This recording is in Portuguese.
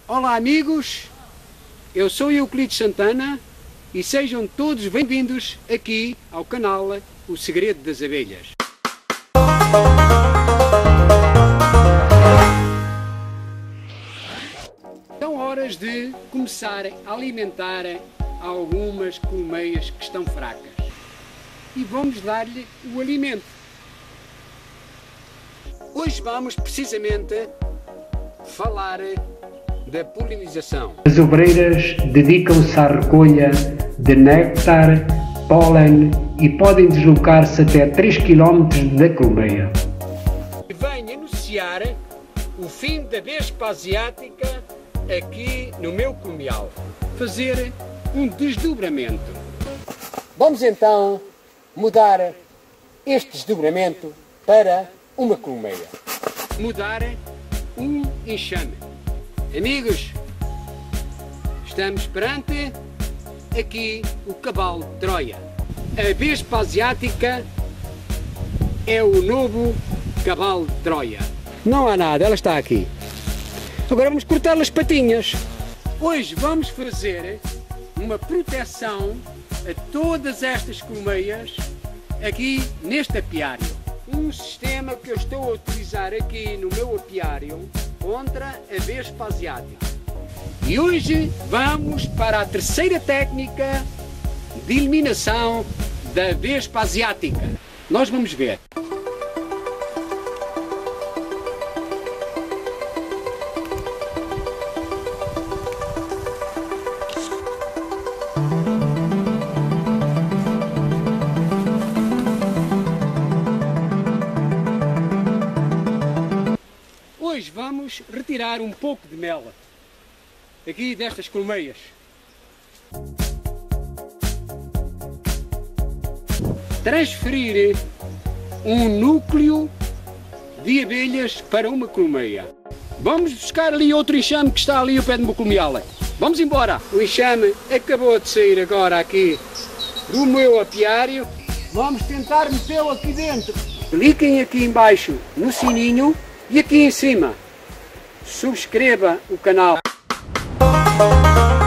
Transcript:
Olá amigos, eu sou Euclides Santana e sejam todos bem-vindos aqui ao canal O Segredo das Abelhas. São horas de começar a alimentar algumas colmeias que estão fracas e vamos dar-lhe o alimento. Hoje vamos precisamente falar da polinização. As obreiras dedicam-se à recolha de néctar, pólen e podem deslocar-se até 3 km da colmeia. Venho anunciar o fim da vespa asiática aqui no meu colmeal. Fazer um desdobramento. Vamos então mudar este desdobramento para uma colmeia. Mudar um enxame. Amigos, estamos perante aqui o cavalo de Troia. A vespa asiática é o novo cavalo de Troia. Não há nada, ela está aqui. Agora vamos cortar as patinhas. Hoje vamos fazer uma proteção a todas estas colmeias aqui neste apiário. Um sistema que eu estou a utilizar aqui no meu apiário contra a vespa asiática. E hoje vamos para a terceira técnica de eliminação da vespa asiática. Nós vamos ver. Hoje vamos retirar um pouco de mel aqui destas colmeias. Transferir um núcleo de abelhas para uma colmeia. Vamos buscar ali outro enxame que está ali ao pé do meu colmeal. Vamos embora! O enxame acabou de sair agora aqui do meu apiário. Vamos tentar metê-lo aqui dentro. Cliquem aqui embaixo no sininho. E aqui em cima, subscreva o canal.